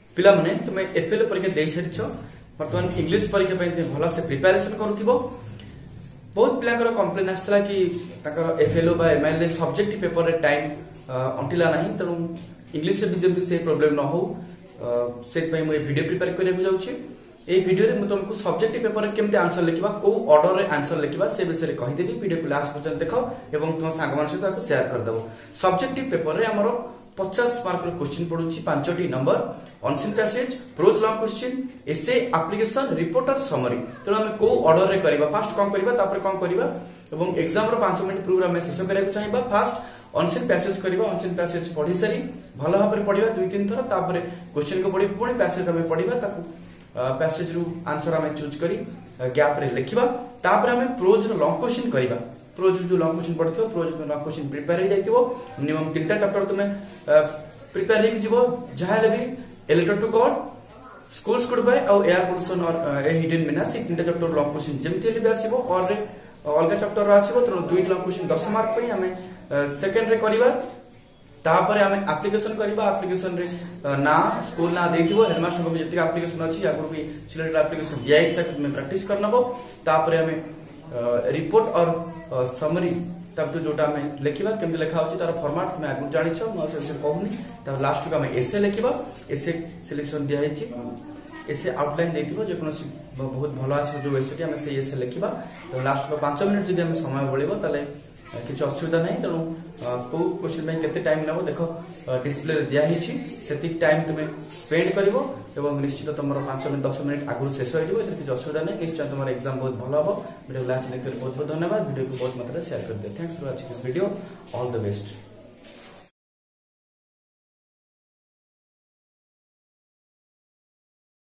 पिला माने तुम एफएल परीक्षा दे सारिछ वर्तमान इंग्लिश परीक्षा भल से प्रिपेरेसन करूथिबो। बहुत पिलांकर कंप्लेन आसला कि ताकर एफएलओ बा एमएलए सब्जेक्ट पेपर रे टाइम अंटिला नाही, तेणु इंग्लिश रे भी जब से प्रॉब्लम न हो से मैं वीडियो प्रिपेयर करने जाऊँगी। ये वीडियो रे तुमको सब्जेक्ट पेपर रे केमते आंसर लिखा को ऑर्डर रे आंसर लिखा से विषय कहीदेवी। वीडियो को लास्ट पर्यंत देख और तुम सांग सहित शेयर करदेव। सब्जेक्ट पेपर रे हमर 50 मार्क क्वेश्चन पड़ुछि 5टी number unseen passage prose long question essay application report or summary. तेणु आम को ऑर्डर रे करबा फास्ट कौन करबा तापर कौन करबा एवं एग्जाम रो 5 मिनिट प्रोग्राम में शेष करबा चाहिबा। फास्ट ऑनसीन पैसेज करबा, ऑनसीन पैसेज पढ़ी सारी भल भाव पढ़ा 2-3 थर, तापर क्वेश्चन को पढ़ी पुणी पैसेज आम पढ़ा ताकू पैसेज रु आंसर आम चूज करी गैप रे लिखिबा। तापर आम प्रोज रो लॉन्ग क्वेश्चन करबा। प्रोज जो लॉन्ग क्वेश्चन पढ़िथो प्रोज लॉन्ग क्वेश्चन प्रिपेयर हो जाइथिबो। मिनिमम 3टा चैप्टर तुमे प्रिपेयर हो जिवो। जहाले भी a letter to god, schools good bye और एयर पोल्यूशन और ए हिडन मीनास 3टा चैप्टर लॉन्ग क्वेश्चन जेमति ले आसीबो और अलगा चैप्टर आसीबो। तो 2 लॉन्ग क्वेश्चन 10 मार्क पई हमें सेकंड रे करबा। तापर आम एप्लीकेशन करबा। एप्लीकेशन रे ना स्कूल ना देथिबो, हेडमास्टर को जति एप्लीकेशन अछि या भी सिलेक्टेड एप्लीकेशन दिया है ताकि मैं प्रैक्टिस करनबो। तापर आम रिपोर्ट और समरी तब तो जोटा हमें लिखा केमती लिखा होची तार फॉर्मेट में आगु जानि छ म से कहूनी। तब लास्ट को हमें एसे लिखा। एसे सिलेक्शन दिया है एसे आउटलाइन देथिबो जे कोनोसी बहुत भलो आछो जो एसे हमें से एसे लिखा। तो लास्ट को 5 मिनिट जदि हमें समय बळिबो ताले किसी असुविधा नहीं। तेणु को क्वेश्चन में केते टाइम नबो देख डिस्प्ले रे दिया हिची सेति टाइम तुमे स्पेंड करिवो एवं निश्चित तुमर 5 मिनिट 10 मिनिट आगु शेष हो जिवो। किसी असुविधा नहीं। निश्चय तुमर एग्जाम बहुत भलो हबो। वीडियो लास्ट लेक्चर बहुत बहुत धन्यवाद। वीडियो को बहुत मात्रा शेयर कर दे। Thanks for watching this video. All the best.